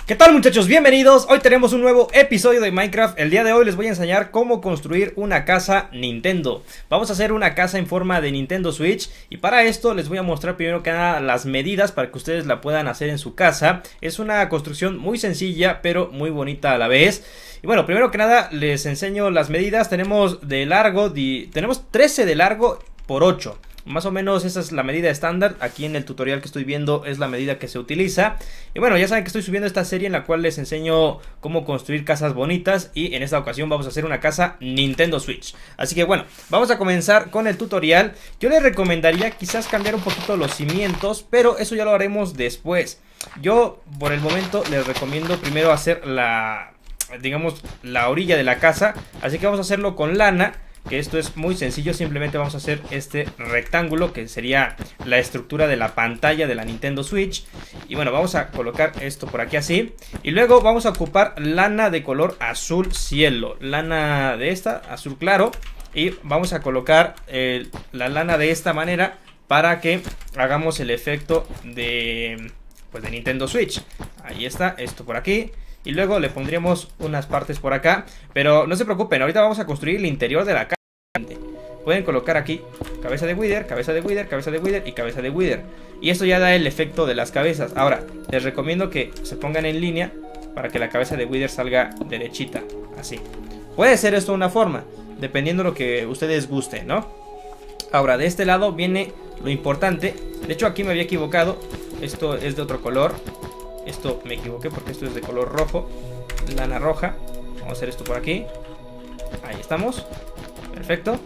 ¿Qué tal, muchachos? Bienvenidos. Hoy tenemos un nuevo episodio de Minecraft. El día de hoy les voy a enseñar cómo construir una casa Nintendo. Vamos a hacer una casa en forma de Nintendo Switch, y para esto les voy a mostrar primero que nada las medidas para que ustedes la puedan hacer en su casa. Es una construcción muy sencilla pero muy bonita a la vez. Y bueno, primero que nada les enseño las medidas. Tenemos de largo, tenemos 13 de largo por 8. Más o menos esa es la medida estándar. Aquí en el tutorial que estoy viendo es la medida que se utiliza. Y bueno, ya saben que estoy subiendo esta serie en la cual les enseño cómo construir casas bonitas. Y en esta ocasión vamos a hacer una casa Nintendo Switch. Así que bueno, vamos a comenzar con el tutorial. Yo les recomendaría quizás cambiar un poquito los cimientos, pero eso ya lo haremos después. Yo por el momento les recomiendo primero hacer digamos, la orilla de la casa. Así que vamos a hacerlo con lana, que esto es muy sencillo. Simplemente vamos a hacer este rectángulo que sería la estructura de la pantalla de la Nintendo Switch. Y bueno, vamos a colocar esto por aquí así. Y luego vamos a ocupar lana de color azul cielo, lana de esta, azul claro. Y vamos a colocar la lana de esta manera para que hagamos el efecto de Nintendo Switch. Ahí está, esto por aquí. Y luego le pondríamos unas partes por acá. Pero no se preocupen, ahorita vamos a construir el interior de la casa. Pueden colocar aquí cabeza de Wither, cabeza de Wither, cabeza de Wither y cabeza de Wither. Y esto ya da el efecto de las cabezas. Ahora, les recomiendo que se pongan en línea para que la cabeza de Wither salga derechita, así. Puede ser esto una forma, dependiendo de lo que ustedes gusten, ¿no? Ahora, de este lado viene lo importante. De hecho, aquí me había equivocado. Esto es de otro color. Esto me equivoqué porque esto es de color rojo, lana roja. Vamos a hacer esto por aquí. Ahí estamos, perfecto.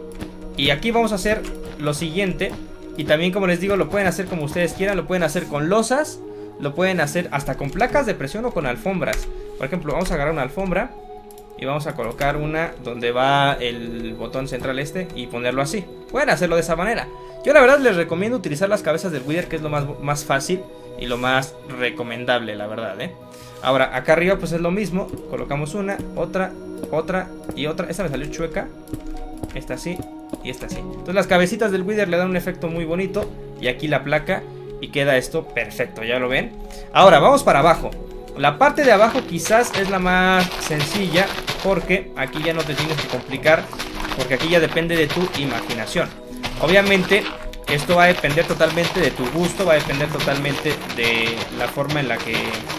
Y aquí vamos a hacer lo siguiente. Y también, como les digo, lo pueden hacer como ustedes quieran. Lo pueden hacer con losas, lo pueden hacer hasta con placas de presión o con alfombras. Por ejemplo, vamos a agarrar una alfombra y vamos a colocar una donde va el botón central y ponerlo así. Pueden hacerlo de esa manera. Yo la verdad les recomiendo utilizar las cabezas del Wither, que es lo más fácil y lo más recomendable, la verdad, Ahora, acá arriba pues es lo mismo. Colocamos una, otra y otra. Esta me salió chueca. Esta así y esta así. Entonces las cabecitas del Wither le dan un efecto muy bonito. Y aquí la placa y queda esto perfecto, ¿ya lo ven? Ahora, vamos para abajo. La parte de abajo quizás es la más sencilla, porque aquí ya no te tienes que complicar, porque aquí ya depende de tu imaginación. Obviamente esto va a depender totalmente de tu gusto, va a depender totalmente de la forma en la que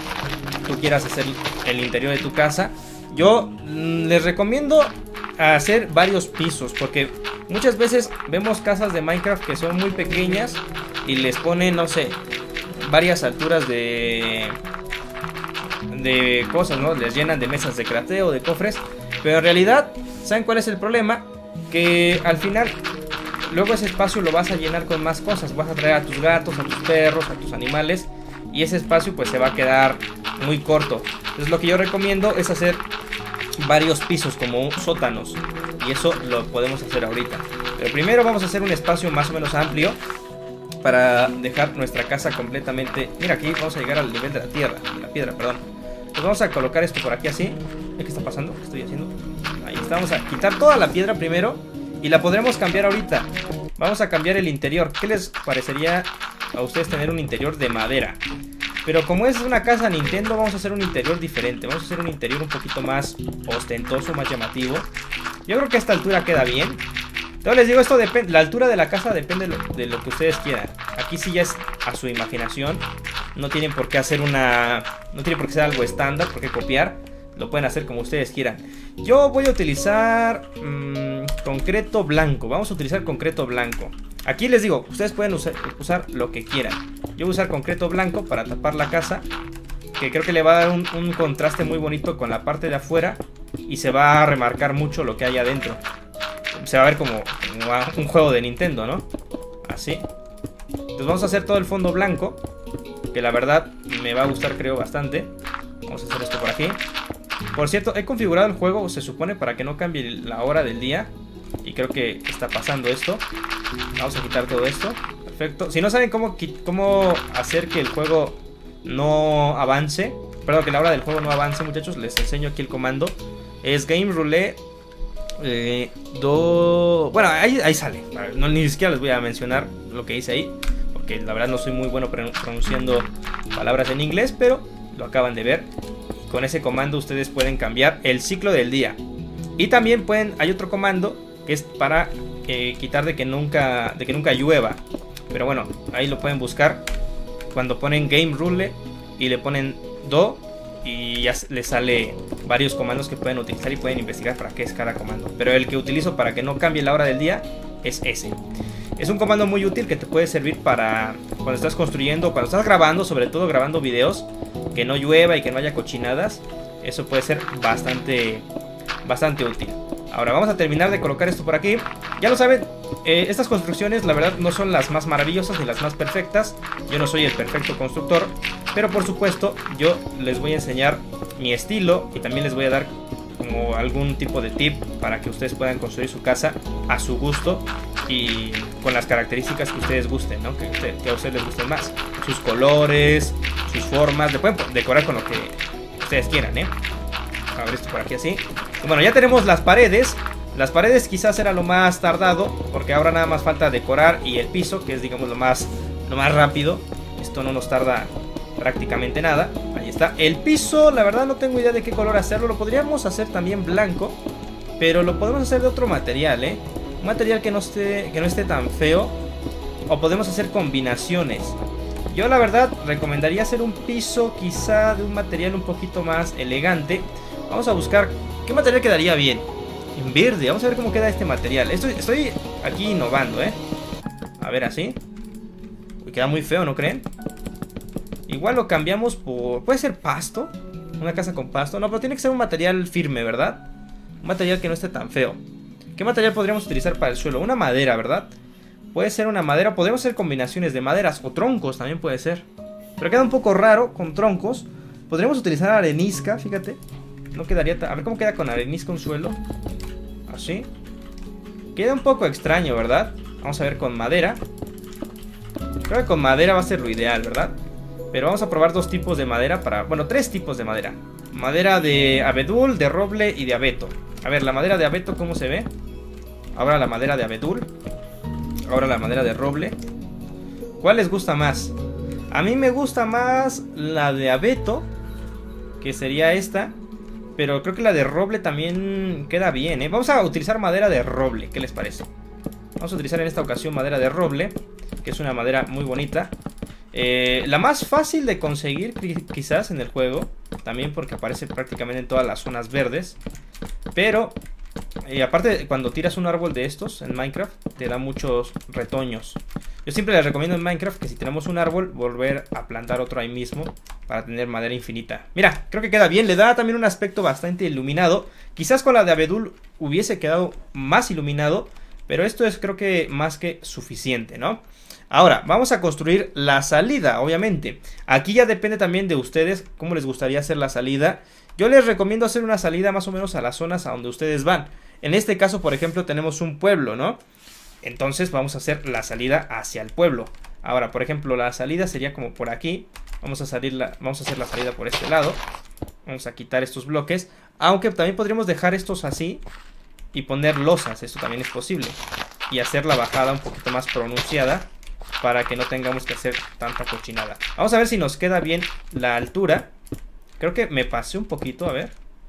tú quieras hacer el interior de tu casa. Yo les recomiendo hacer varios pisos, porque muchas veces vemos casas de Minecraft que son muy pequeñas y les ponen, no sé, varias alturas de cosas, ¿no? Les llenan de mesas de crafteo, de cofres. Pero en realidad, ¿saben cuál es el problema? Que al final luego ese espacio lo vas a llenar con más cosas. Vas a traer a tus gatos, a tus perros, a tus animales, y ese espacio pues se va a quedar muy corto. Entonces lo que yo recomiendo es hacer varios pisos, como sótanos, y eso lo podemos hacer ahorita. Pero primero vamos a hacer un espacio más o menos amplio para dejar nuestra casa completamente. Mira, aquí vamos a llegar al nivel de la tierra, de la piedra, perdón. Pues vamos a colocar esto por aquí así. ¿Qué está pasando? ¿Qué estoy haciendo? Ahí está, vamos a quitar toda la piedra primero y la podremos cambiar ahorita. Vamos a cambiar el interior. ¿Qué les parecería a ustedes tener un interior de madera? Pero como es una casa Nintendo, vamos a hacer un interior diferente. Vamos a hacer un interior un poquito más ostentoso, más llamativo. Yo creo que a esta altura queda bien. Entonces les digo, esto depende, la altura de la casa depende de lo que ustedes quieran. Aquí sí ya es a su imaginación. No tienen por qué hacer no tiene por qué ser algo estándar, por qué copiar. Lo pueden hacer como ustedes quieran. Yo voy a utilizar concreto blanco. Vamos a utilizar concreto blanco. Aquí les digo, ustedes pueden usar lo que quieran. Yo voy a usar concreto blanco para tapar la casa, que creo que le va a dar un contraste muy bonito con la parte de afuera, y se va a remarcar mucho lo que hay adentro. Se va a ver como un juego de Nintendo, ¿no? Así. Entonces vamos a hacer todo el fondo blanco, que la verdad me va a gustar, creo, bastante. Vamos a hacer esto por aquí. Por cierto, he configurado el juego, se supone, para que no cambie la hora del día, y creo que está pasando esto. Vamos a quitar todo esto. Perfecto. Si no saben cómo hacer que el juego no avance, perdón, que la hora del juego no avance, muchachos, les enseño aquí el comando. Es Game Roulette. Bueno, ahí sale. No, ni siquiera les voy a mencionar lo que hice ahí, porque la verdad no soy muy bueno pronunciando palabras en inglés, pero lo acaban de ver. Con ese comando ustedes pueden cambiar el ciclo del día. Y también hay otro comando que es para quitar de que nunca llueva. Pero bueno, ahí lo pueden buscar cuando ponen Game Rule y le ponen Do, y ya les sale varios comandos que pueden utilizar y pueden investigar para qué es cada comando. Pero el que utilizo para que no cambie la hora del día es ese. Es un comando muy útil que te puede servir para cuando estás construyendo, cuando estás grabando, sobre todo grabando videos, que no llueva y que no haya cochinadas. Eso puede ser bastante útil. Ahora vamos a terminar de colocar esto por aquí. Ya lo saben, estas construcciones la verdad no son las más maravillosas ni las más perfectas. Yo no soy el perfecto constructor, pero por supuesto yo les voy a enseñar mi estilo y también les voy a dar como algún tipo de tip para que ustedes puedan construir su casa a su gusto y con las características que ustedes gusten, ¿no? Que a ustedes les gusten más. Sus colores, sus formas, le pueden decorar con lo que ustedes quieran, ¿eh? A ver esto por aquí así. Y bueno, ya tenemos las paredes. Las paredes quizás era lo más tardado, porque ahora nada más falta decorar y el piso, que es digamos lo más rápido. Esto no nos tarda prácticamente nada. Ahí está. El piso, la verdad no tengo idea de qué color hacerlo. Lo podríamos hacer también blanco, pero lo podemos hacer de otro material, ¿eh? Un material que no esté tan feo. O podemos hacer combinaciones. Yo la verdad recomendaría hacer un piso quizá de un material un poquito más elegante. Vamos a buscar qué material quedaría bien. En verde, vamos a ver cómo queda este material. Estoy aquí innovando, ¿eh? A ver, así. Uy, queda muy feo, ¿no creen? Igual lo cambiamos por... ¿Puede ser pasto? Una casa con pasto. No, pero tiene que ser un material firme, ¿verdad? Un material que no esté tan feo. ¿Qué material podríamos utilizar para el suelo? Una madera, ¿verdad? Puede ser una madera. Podemos hacer combinaciones de maderas o troncos, también puede ser. Pero queda un poco raro con troncos. Podríamos utilizar arenisca, fíjate. No quedaría... A ver cómo queda con arenisca un suelo. Así. Queda un poco extraño, ¿verdad? Vamos a ver con madera. Creo que con madera va a ser lo ideal, ¿verdad? Pero vamos a probar dos tipos de madera para... Bueno, tres tipos de madera. Madera de abedul, de roble y de abeto. A ver, la madera de abeto, ¿cómo se ve? Ahora la madera de abedul. Ahora la madera de roble. ¿Cuál les gusta más? A mí me gusta más la de abeto, que sería esta. Pero creo que la de roble también queda bien, ¿eh? Vamos a utilizar madera de roble, ¿qué les parece? Vamos a utilizar en esta ocasión madera de roble, que es una madera muy bonita. La más fácil de conseguir quizás en el juego, también porque aparece prácticamente en todas las zonas verdes. Pero aparte, cuando tiras un árbol de estos en Minecraft, te da muchos retoños. Yo siempre les recomiendo en Minecraft que si tenemos un árbol, volver a plantar otro ahí mismo para tener madera infinita. Mira, creo que queda bien, le da también un aspecto bastante iluminado. Quizás con la de abedul hubiese quedado más iluminado, pero esto es creo que más que suficiente, ¿no? Ahora, vamos a construir la salida, obviamente. Aquí ya depende también de ustedes cómo les gustaría hacer la salida. Yo les recomiendo hacer una salida más o menos a las zonas a donde ustedes van. En este caso, por ejemplo, tenemos un pueblo, ¿no? Entonces vamos a hacer la salida hacia el pueblo. Ahora, por ejemplo, la salida sería como por aquí. Vamos a hacer la salida por este lado. Vamos a quitar estos bloques. Aunque también podríamos dejar estos así y poner losas. Esto también es posible. Y hacer la bajada un poquito más pronunciada para que no tengamos que hacer tanta cochinada. Vamos a ver si nos queda bien la altura. Creo que me pasé un poquito, a ver.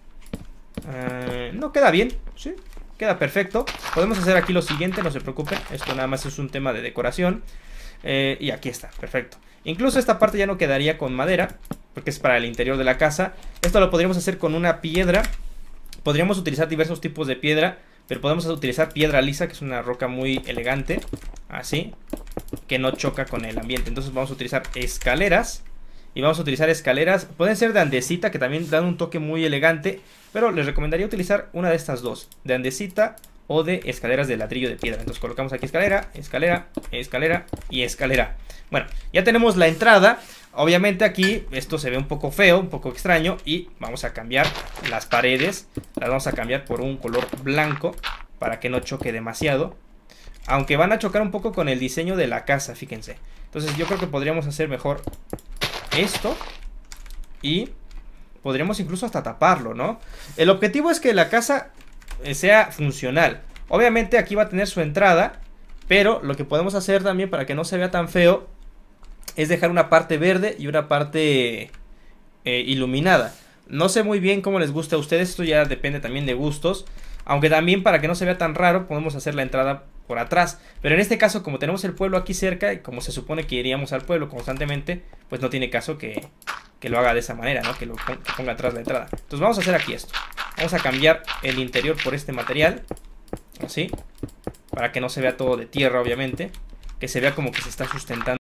No queda bien, sí. Queda perfecto. Podemos hacer aquí lo siguiente, no se preocupen. Esto nada más es un tema de decoración. Y aquí está, perfecto. Incluso esta parte ya no quedaría con madera, porque es para el interior de la casa. Esto lo podríamos hacer con una piedra. Podríamos utilizar diversos tipos de piedra, pero podemos utilizar piedra lisa, que es una roca muy elegante. Así, que no choca con el ambiente. Entonces vamos a utilizar escaleras. Y vamos a utilizar escaleras, pueden ser de andesita, que también dan un toque muy elegante, pero les recomendaría utilizar una de estas dos, de andesita o de escaleras de ladrillo de piedra. Entonces colocamos aquí escalera, escalera, escalera y escalera. Bueno, ya tenemos la entrada. Obviamente aquí esto se ve un poco feo, un poco extraño, y vamos a cambiar las paredes. Las vamos a cambiar por un color blanco para que no choque demasiado. Aunque van a chocar un poco con el diseño de la casa, fíjense. Entonces yo creo que podríamos hacer mejor esto y podríamos incluso hasta taparlo, ¿no? El objetivo es que la casa sea funcional. Obviamente aquí va a tener su entrada, pero lo que podemos hacer también para que no se vea tan feo es dejar una parte verde y una parte iluminada. No sé muy bien cómo les gusta a ustedes, esto ya depende también de gustos. Aunque también para que no se vea tan raro podemos hacer la entrada por atrás. Pero en este caso, como tenemos el pueblo aquí cerca y como se supone que iríamos al pueblo constantemente, pues no tiene caso que lo haga de esa manera, ¿no? Que ponga atrás la entrada. Entonces vamos a hacer aquí esto. Vamos a cambiar el interior por este material. Así. Para que no se vea todo de tierra, obviamente. Que se vea como que se está sustentando.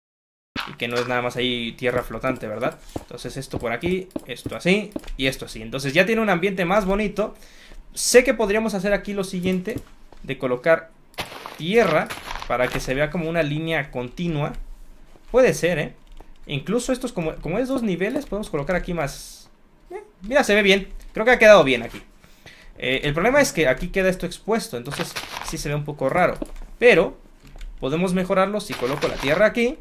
Y que no es nada más ahí tierra flotante, ¿verdad? Entonces esto por aquí, esto así y esto así. Entonces ya tiene un ambiente más bonito. Sé que podríamos hacer aquí lo siguiente, de colocar tierra para que se vea como una línea continua. Puede ser, ¿eh? Incluso estos como es 2 niveles, podemos colocar aquí más. Mira, se ve bien. Creo que ha quedado bien aquí. El problema es que aquí queda esto expuesto, entonces sí se ve un poco raro. Pero podemos mejorarlo si coloco la tierra aquí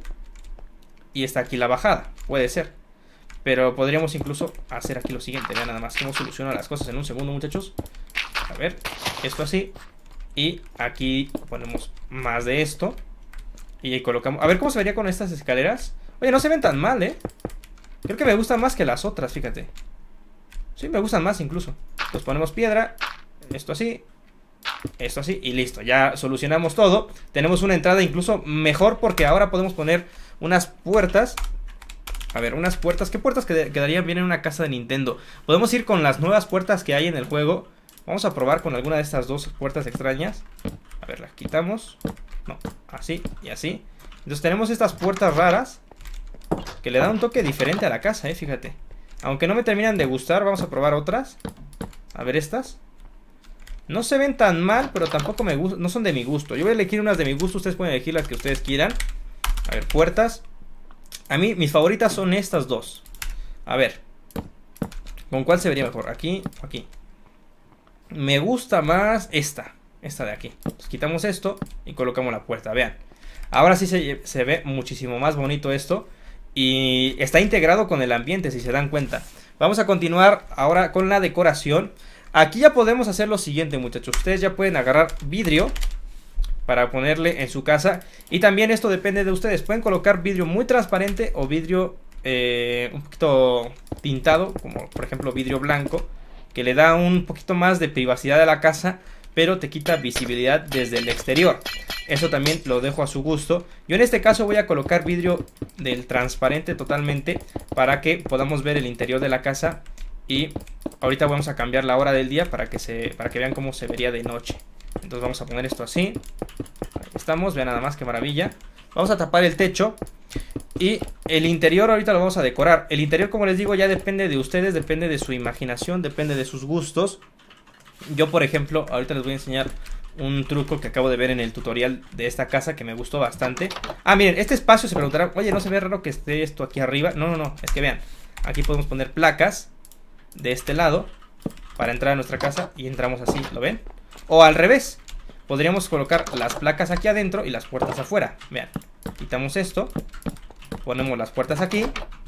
y está aquí la bajada. Puede ser. Pero podríamos incluso hacer aquí lo siguiente. Vean nada más cómo soluciono las cosas en un segundo, muchachos. A ver, esto así. Y aquí ponemos más de esto. Y ahí colocamos. A ver cómo se vería con estas escaleras. Oye, no se ven tan mal, ¿eh? Creo que me gustan más que las otras, fíjate. Sí, me gustan más incluso. Entonces ponemos piedra. Esto así. Esto así y listo. Ya solucionamos todo. Tenemos una entrada incluso mejor porque ahora podemos poner unas puertas. A ver, unas puertas. ¿Qué puertas quedarían bien en una casa de Nintendo? Podemos ir con las nuevas puertas que hay en el juego. Vamos a probar con alguna de estas 2 puertas extrañas. A ver, las quitamos. No, así y así. Entonces tenemos estas puertas raras que le dan un toque diferente a la casa, fíjate. Aunque no me terminan de gustar, vamos a probar otras. A ver estas. No se ven tan mal, pero tampoco me gustan. No son de mi gusto. Yo voy a elegir unas de mi gusto, ustedes pueden elegir las que ustedes quieran. A ver, puertas. A mí, mis favoritas son estas 2. A ver, ¿con cuál se vería mejor? ¿Aquí o aquí? Me gusta más esta de aquí. Entonces, quitamos esto y colocamos la puerta, vean. Ahora sí se ve muchísimo más bonito esto. Y está integrado con el ambiente, si se dan cuenta. Vamos a continuar ahora con la decoración. Aquí ya podemos hacer lo siguiente, muchachos. Ustedes ya pueden agarrar vidrio para ponerle en su casa. Y también esto depende de ustedes. Pueden colocar vidrio muy transparente o vidrio un poquito tintado, como por ejemplo vidrio blanco, que le da un poquito más de privacidad a la casa, pero te quita visibilidad desde el exterior. Eso también lo dejo a su gusto. Yo en este caso voy a colocar vidrio del transparente totalmente para que podamos ver el interior de la casa. Y ahorita vamos a cambiar la hora del día para que vean cómo se vería de noche. Entonces vamos a poner esto así. Ahí estamos, vean nada más qué maravilla. Vamos a tapar el techo. Y el interior ahorita lo vamos a decorar. El interior, como les digo, ya depende de ustedes, depende de su imaginación, depende de sus gustos. Yo, por ejemplo, ahorita les voy a enseñar un truco que acabo de ver en el tutorial de esta casa que me gustó bastante. Ah, miren, este espacio se preguntará, oye, ¿no se ve raro que esté esto aquí arriba? No, no, no, es que vean, aquí podemos poner placas de este lado para entrar a nuestra casa y entramos así, ¿lo ven? O al revés, podríamos colocar las placas aquí adentro y las puertas afuera. Vean, quitamos esto, ponemos las puertas aquí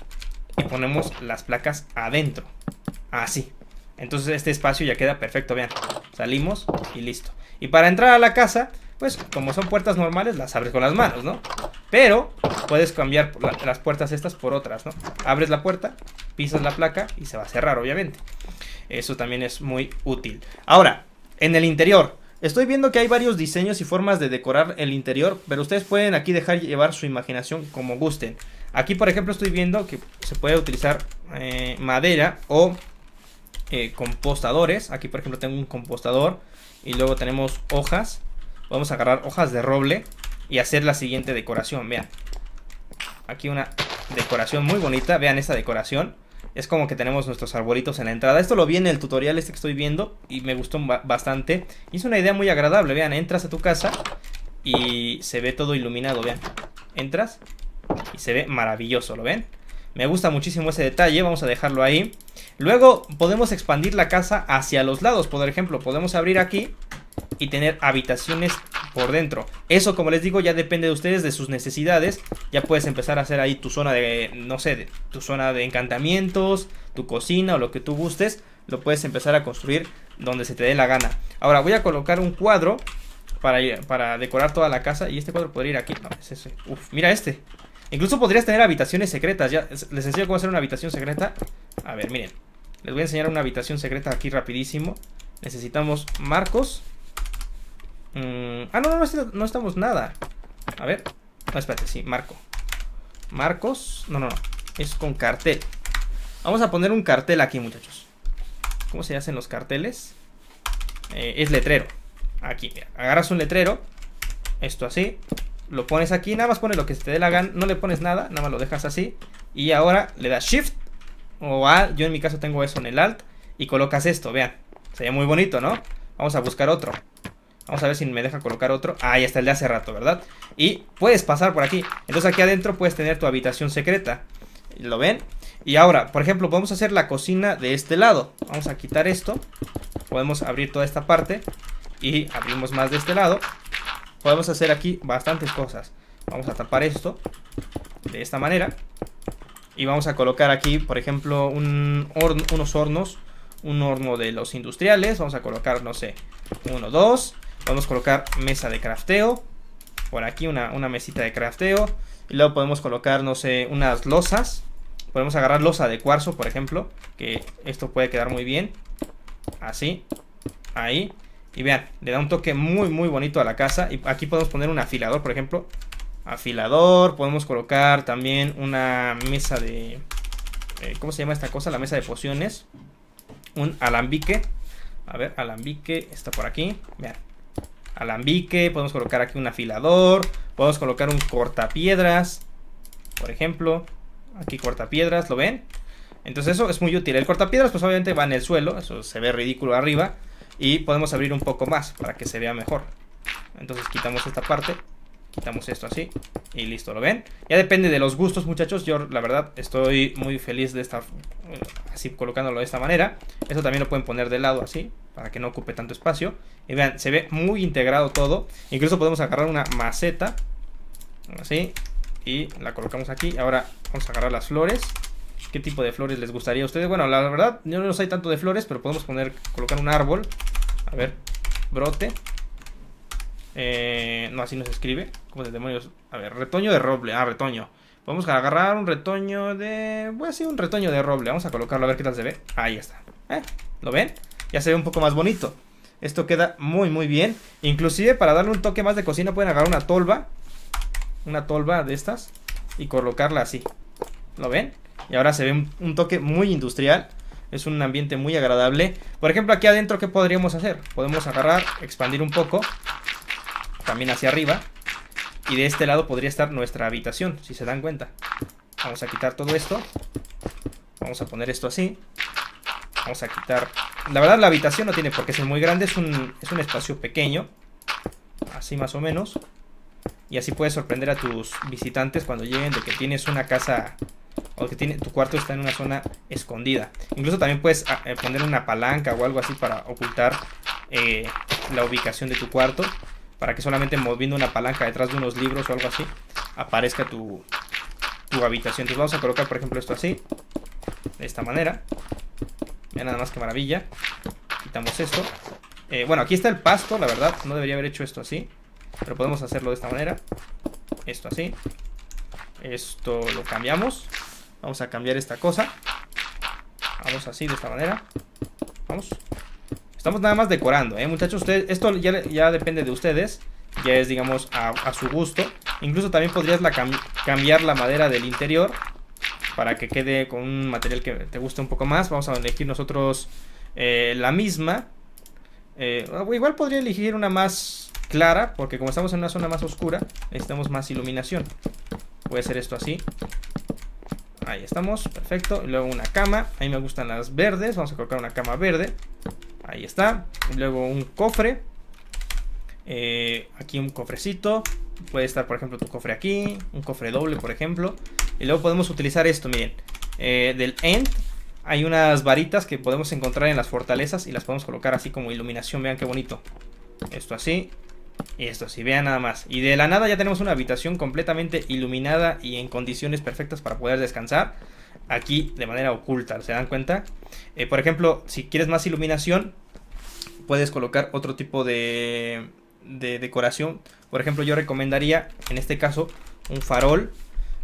y ponemos las placas adentro. Así. Entonces este espacio ya queda perfecto, vean. Salimos y listo. Y para entrar a la casa, pues como son puertas normales, las abres con las manos, ¿no? Pero puedes cambiar las puertas estas por otras, ¿no? Abres la puerta, pisas la placa y se va a cerrar, obviamente. Eso también es muy útil. Ahora, en el interior, estoy viendo que hay varios diseños y formas de decorar el interior, pero ustedes pueden aquí dejar llevar su imaginación como gusten. Aquí, por ejemplo, estoy viendo que se puede utilizar madera o compostadores. Aquí, por ejemplo, tengo un compostador y luego tenemos hojas. Vamos a agarrar hojas de roble y hacer la siguiente decoración. Vean, aquí una decoración muy bonita. Vean esta decoración. Es como que tenemos nuestros arbolitos en la entrada. Esto lo vi en el tutorial este que estoy viendo y me gustó bastante. Y es una idea muy agradable. Vean, entras a tu casa y se ve todo iluminado. Vean, entras y se ve maravilloso, ¿lo ven? Me gusta muchísimo ese detalle. Vamos a dejarlo ahí. Luego podemos expandir la casa hacia los lados. Por ejemplo, podemos abrir aquí y tener habitaciones por dentro. Eso, como les digo, ya depende de ustedes, de sus necesidades. Ya puedes empezar a hacer ahí tu zona de, no sé, tu zona de encantamientos, tu cocina o lo que tú gustes. Lo puedes empezar a construir donde se te dé la gana. Ahora voy a colocar un cuadro para decorar toda la casa. Y este cuadro podría ir aquí. No, es ese. Uf, mira este. Incluso podrías tener habitaciones secretas. Ya les enseño cómo hacer una habitación secreta. A ver, miren. Les voy a enseñar una habitación secreta aquí rapidísimo. Necesitamos marcos. No necesitamos nada. A ver. No, espérate, sí, marco. Marcos. No. Es con cartel. Vamos a poner un cartel aquí, muchachos. ¿Cómo se hacen los carteles? Es letrero. Aquí, mira. Agarras un letrero. Esto así. Lo pones aquí. Nada más pones lo que se te dé la gana. No le pones nada. Nada más lo dejas así. Y ahora le das Shift o A. Yo en mi caso tengo eso en el Alt. Y colocas esto, vean. Se ve muy bonito, ¿no? Vamos a buscar otro. Vamos a ver si me deja colocar otro. Ahí está el de hace rato, ¿verdad? Y puedes pasar por aquí. Entonces aquí adentro puedes tener tu habitación secreta. ¿Lo ven? Y ahora, por ejemplo, podemos hacer la cocina de este lado. Vamos a quitar esto. Podemos abrir toda esta parte. Y abrimos más de este lado. Podemos hacer aquí bastantes cosas. Vamos a tapar esto de esta manera. Y vamos a colocar aquí, por ejemplo, unos hornos. Un horno de los industriales. Vamos a colocar, no sé, 1, 2. Podemos colocar mesa de crafteo. Por aquí una mesita de crafteo. Y luego podemos colocar, no sé, unas losas. Podemos agarrar losa de cuarzo, por ejemplo. Que esto puede quedar muy bien. Así. Ahí. Y vean, le da un toque muy muy bonito a la casa. Y aquí podemos poner un afilador, por ejemplo. Afilador. Podemos colocar también una mesa de... ¿cómo se llama esta cosa? La mesa de pociones. Un alambique. A ver, alambique. Está por aquí. Vean. Alambique. Podemos colocar aquí un afilador. Podemos colocar un cortapiedras. Por ejemplo. Aquí cortapiedras. ¿Lo ven? Entonces eso es muy útil. El cortapiedras pues obviamente va en el suelo. Eso se ve ridículo arriba. Y podemos abrir un poco más para que se vea mejor. Entonces quitamos esta parte. Quitamos esto así. Y listo, ¿lo ven? Ya depende de los gustos, muchachos. Yo la verdad estoy muy feliz de esta... así colocándolo de esta manera. Esto también lo pueden poner de lado así. Para que no ocupe tanto espacio. Y vean, se ve muy integrado todo. Incluso podemos agarrar una maceta. Así. Y la colocamos aquí. Ahora vamos a agarrar las flores. ¿Qué tipo de flores les gustaría a ustedes? Bueno, la verdad, yo no soy tanto de flores, pero podemos colocar un árbol. A ver, brote. No, así no se escribe. ¿Cómo de demonios? A ver, retoño de roble. Ah, retoño. Podemos agarrar un retoño de... Bueno, sí, un retoño de roble. Vamos a colocarlo a ver qué tal se ve. Ahí está. ¿Lo ven? Ya se ve un poco más bonito. Esto queda muy, muy bien. Inclusive, para darle un toque más de cocina, pueden agarrar una tolva. Una tolva de estas. Y colocarla así. ¿Lo ven? Y ahora se ve un toque muy industrial. Es un ambiente muy agradable. Por ejemplo, aquí adentro, ¿qué podríamos hacer? Podemos agarrar, expandir un poco. También hacia arriba. Y de este lado podría estar nuestra habitación, si se dan cuenta. Vamos a quitar todo esto. Vamos a poner esto así. Vamos a quitar... La verdad la habitación no tiene por qué ser muy grande. Es un espacio pequeño. Así más o menos. Y así puedes sorprender a tus visitantes cuando lleguen de que tienes una casa... O que tu cuarto está en una zona escondida. Incluso también puedes poner una palanca o algo así para ocultar la ubicación de tu cuarto. Para que solamente moviendo una palanca detrás de unos libros o algo así aparezca tu habitación. Entonces vamos a colocar por ejemplo esto así. De esta manera. Vean nada más que maravilla. Quitamos esto. Bueno, aquí está el pasto, la verdad. No debería haber hecho esto así. Pero podemos hacerlo de esta manera. Esto así. Esto lo cambiamos. Vamos a cambiar esta cosa. Vamos así, de esta manera. Vamos. Estamos nada más decorando, muchachos. Esto ya depende de ustedes. Ya es, digamos, a su gusto. Incluso también podrías cambiar la madera del interior para que quede con un material que te guste un poco más. Vamos a elegir nosotros la misma. Igual podría elegir una más clara, porque como estamos en una zona más oscura, necesitamos más iluminación. Puede ser esto así. Ahí estamos, perfecto. Y luego una cama. A mí me gustan las verdes. Vamos a colocar una cama verde. Ahí está. Y luego un cofre. Aquí un cofrecito. Puede estar, por ejemplo, tu cofre aquí. Un cofre doble, por ejemplo. Y luego podemos utilizar esto, miren. Del end hay unas varitas que podemos encontrar en las fortalezas. Y las podemos colocar así como iluminación. Vean qué bonito. Esto así. Y esto así, vean nada más. Y de la nada ya tenemos una habitación completamente iluminada y en condiciones perfectas para poder descansar. Aquí de manera oculta, ¿se dan cuenta? Por ejemplo, si quieres más iluminación, puedes colocar otro tipo de decoración. Por ejemplo, yo recomendaría, en este caso, un farol.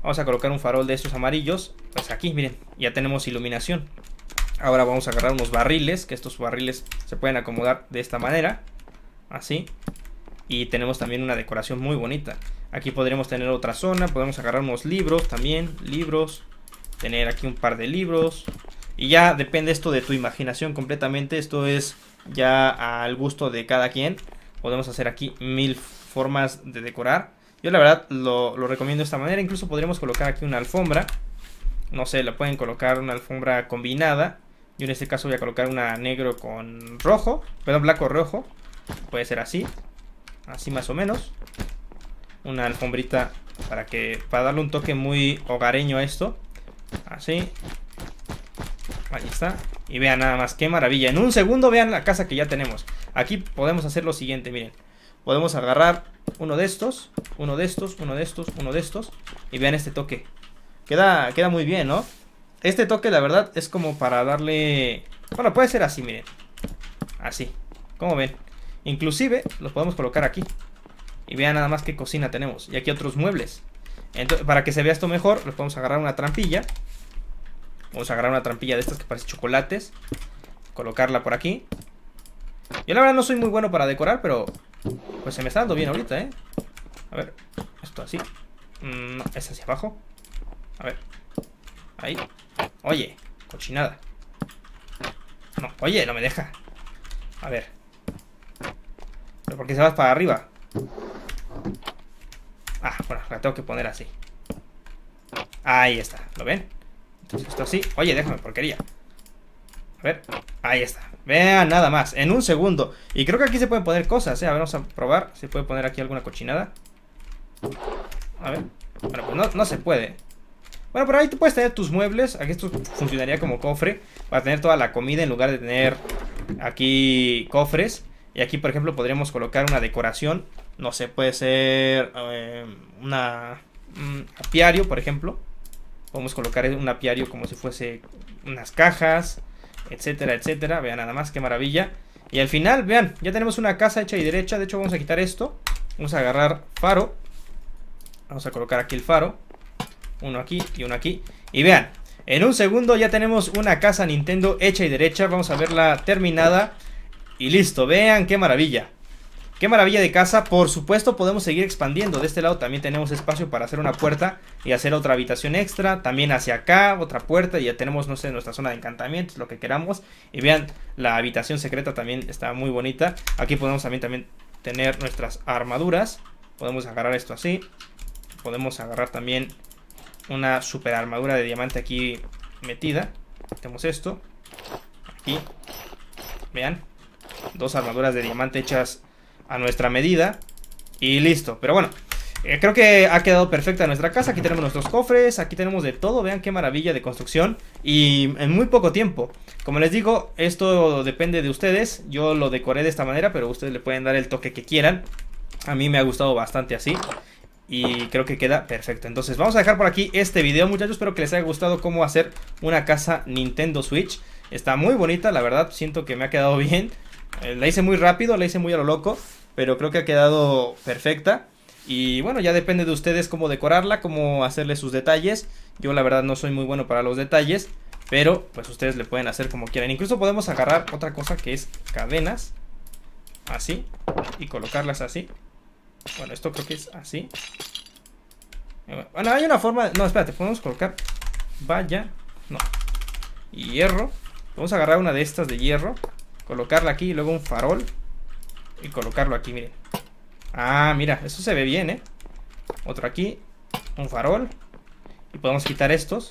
Vamos a colocar un farol de estos amarillos. Pues aquí, miren, ya tenemos iluminación. Ahora vamos a agarrar unos barriles, que estos barriles se pueden acomodar de esta manera. Así. Y tenemos también una decoración muy bonita. Aquí podremos tener otra zona, podemos agarrar unos libros también, libros. Tener aquí un par de libros. Y ya depende esto de tu imaginación completamente. Esto es ya al gusto de cada quien. Podemos hacer aquí 1000 formas de decorar. Yo la verdad lo recomiendo de esta manera. Incluso podríamos colocar aquí una alfombra. No sé, la pueden colocar una alfombra combinada. Yo en este caso voy a colocar una negro con rojo. Perdón, blanco rojo. Puede ser así. Así más o menos. Una alfombrita para darle un toque muy hogareño a esto. Así. Ahí está. Y vean nada más, qué maravilla. En un segundo vean la casa que ya tenemos. Aquí podemos hacer lo siguiente, miren. Podemos agarrar uno de estos, uno de estos, uno de estos, uno de estos. Y vean este toque. Queda muy bien, ¿no? Este toque la verdad es como para darle... Bueno, puede ser así, miren. Así, como ven. Inclusive los podemos colocar aquí. Y vean nada más qué cocina tenemos. Y aquí otros muebles. Entonces, para que se vea esto mejor, les podemos agarrar una trampilla. Vamos a agarrar una trampilla de estas que parece chocolates. Colocarla por aquí. Yo la verdad no soy muy bueno para decorar, pero pues se me está dando bien ahorita, ¿eh? A ver, esto así. No, es hacia abajo. A ver. Ahí. Oye, cochinada. No, oye, no me deja. A ver. ¿Pero por qué se va para arriba? Ah, bueno, la tengo que poner así. Ahí está, ¿lo ven? Entonces esto así. Oye, déjame, porquería. A ver, ahí está. Vean nada más, en un segundo. Y creo que aquí se pueden poner cosas, ¿eh? A ver, vamos a probar. ¿Se puede poner aquí alguna cochinada? A ver. Bueno, pues no se puede. Bueno, pero ahí tú puedes tener tus muebles. Aquí esto funcionaría como cofre para tener toda la comida en lugar de tener aquí cofres. Y aquí, por ejemplo, podríamos colocar una decoración. No sé, puede ser un apiario, por ejemplo. Podemos colocar un apiario como si fuese unas cajas, etcétera, etcétera. Vean nada más, qué maravilla. Y al final, vean, ya tenemos una casa hecha y derecha. De hecho, vamos a quitar esto. Vamos a agarrar faro. Vamos a colocar aquí el faro. Uno aquí y uno aquí. Y vean, en un segundo ya tenemos una casa Nintendo hecha y derecha. Vamos a verla terminada. Y listo, vean qué maravilla. Qué maravilla de casa. Por supuesto podemos seguir expandiendo. De este lado también tenemos espacio para hacer una puerta y hacer otra habitación extra. También hacia acá, otra puerta. Y ya tenemos, no sé, nuestra zona de encantamientos, lo que queramos. Y vean, la habitación secreta también está muy bonita. Aquí podemos también tener nuestras armaduras. Podemos agarrar esto así. Podemos agarrar también una super armadura de diamante aquí metida. Tenemos esto. Aquí. Vean. Dos armaduras de diamante hechas a nuestra medida. Y listo, pero bueno, creo que ha quedado perfecta nuestra casa. Aquí tenemos nuestros cofres, aquí tenemos de todo. Vean qué maravilla de construcción. Y en muy poco tiempo. Como les digo, esto depende de ustedes. Yo lo decoré de esta manera, pero ustedes le pueden dar el toque que quieran. A mí me ha gustado bastante así. Y creo que queda perfecto. Entonces vamos a dejar por aquí este video, muchachos. Espero que les haya gustado cómo hacer una casa Nintendo Switch. Está muy bonita, la verdad. Siento que me ha quedado bien. La hice muy rápido, la hice muy a lo loco, pero creo que ha quedado perfecta. Y bueno, ya depende de ustedes cómo decorarla, cómo hacerle sus detalles. Yo la verdad no soy muy bueno para los detalles, pero pues ustedes le pueden hacer como quieran. Incluso podemos agarrar otra cosa que es cadenas. Así. Y colocarlas así. Bueno, esto creo que es así. Bueno, hay una forma... No, espérate, podemos colocar valla. No. Y hierro. Vamos a agarrar una de estas de hierro. Colocarla aquí y luego un farol. Y colocarlo aquí, miren. Ah, mira, eso se ve bien, ¿eh? Otro aquí. Un farol. Y podemos quitar estos.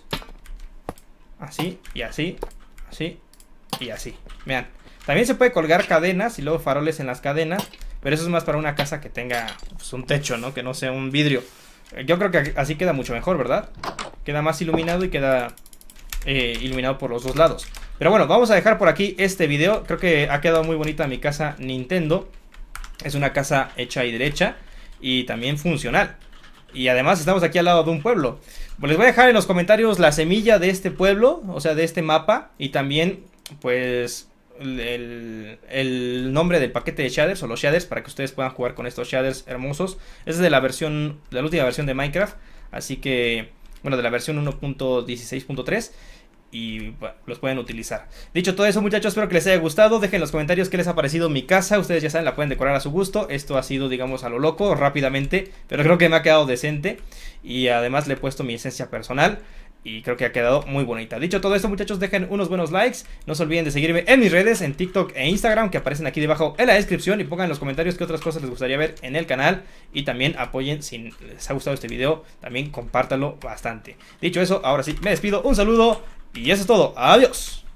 Así y así. Así y así. Vean. También se puede colgar cadenas y luego faroles en las cadenas. Pero eso es más para una casa que tenga pues, un techo, ¿no? Que no sea un vidrio. Yo creo que así queda mucho mejor, ¿verdad? Queda más iluminado y queda iluminado por los dos lados. Pero bueno, vamos a dejar por aquí este video. Creo que ha quedado muy bonita mi casa Nintendo. Es una casa hecha y derecha y también funcional. Y además estamos aquí al lado de un pueblo. Pues les voy a dejar en los comentarios la semilla de este pueblo, o sea, de este mapa. Y también, pues, el nombre del paquete de shaders o los shaders para que ustedes puedan jugar con estos shaders hermosos. Esta es de la última versión de Minecraft. Así que bueno, de la versión 1.16.3. Y bueno, los pueden utilizar. Dicho todo eso, muchachos, espero que les haya gustado. Dejen en los comentarios qué les ha parecido mi casa. Ustedes ya saben, la pueden decorar a su gusto. Esto ha sido, digamos, a lo loco, rápidamente, pero creo que me ha quedado decente. Y además le he puesto mi esencia personal y creo que ha quedado muy bonita. Dicho todo esto, muchachos, dejen unos buenos likes. No se olviden de seguirme en mis redes, en TikTok e Instagram, que aparecen aquí debajo en la descripción. Y pongan en los comentarios qué otras cosas les gustaría ver en el canal. Y también apoyen, si les ha gustado este video, también compártanlo bastante. Dicho eso, ahora sí, me despido. Un saludo y eso es todo. Adiós.